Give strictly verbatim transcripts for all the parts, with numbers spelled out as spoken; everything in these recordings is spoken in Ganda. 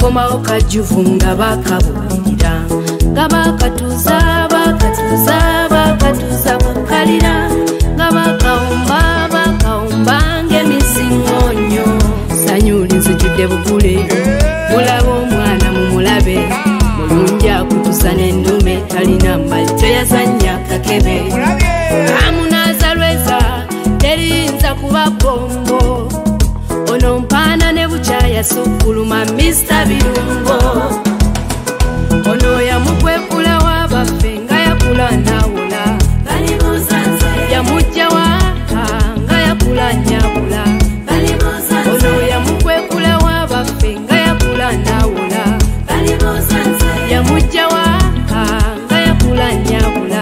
kakomawo kajjuvu nga bakabulira nga bakatuuza bakatuuza bakatuuza kukalira nga bakawumba bakawumba ng'emisingonyo sanyuli nzijjudde bugule mulaba omwana mumulabe mulungi akutusa n'endume talina mbali teyazannya kakebe amunaza lweza terinza kuba bombo ono mpaana ne bukyaya sukkuluma Mister Birungo ono yamukwekula wabaffe nga yakula nawula yamujja wa nga yakula nyabula ono yamukwekula wabaffe nga yakula nawula yamujja wa nga yakula nyabula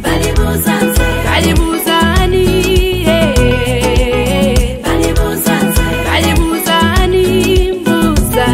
kalibuuzani kalibuuzani mbuuza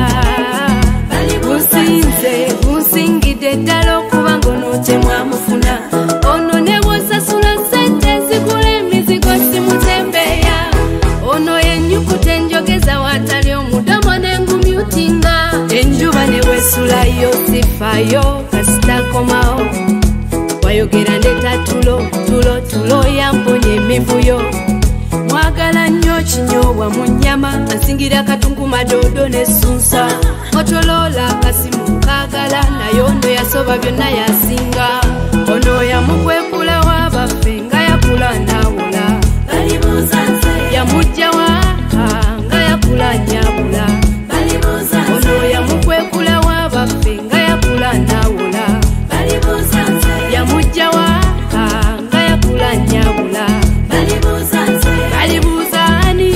businze bunsingidde ddala okuba ngono temwamufuna ono ne bwosasula sente zigula emizigo simutembeeya ono yennyukuta enjogeza watali omudomo n'engumyutinga enjuba ne bwesulayo sifayo kasitakomawo wayogera ndeta tulo tulo tulo yamponya emivuyo mwagala nnyo kinyoobwa mu nnyama ansingira katungu madoodo n'essunsa Motorola kasimu kaagala naye ono yasoba byonna yasinga ono yamukwekula wabaffe nga yakula nawula yamujja wa nga yakula nyabula ono yamukwekula wabaffe nga yakula nawula yamujja wa nga yakula nyabula kalibuuzani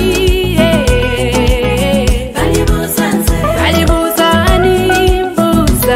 kalibuuzani mbuuza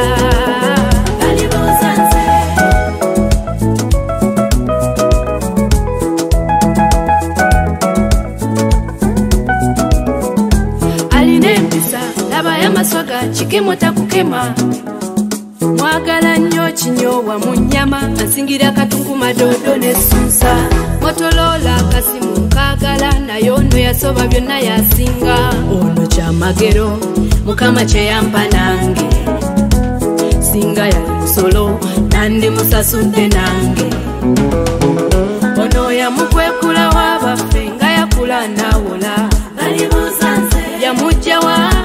alina empisa laba y'amaswaga kikemo takukema mwagala nnyo kinyoobwa mu nnyama ansingira katungu madoodo n'essunsa Motorola kasimu kaagala naye ono yasoba byonna yasinga ono kyamagero mukama kyeyampa nange singa yali musolo nandi musasudde nange ono yamukwekula wabaffe nga yakula nawula yamujja wa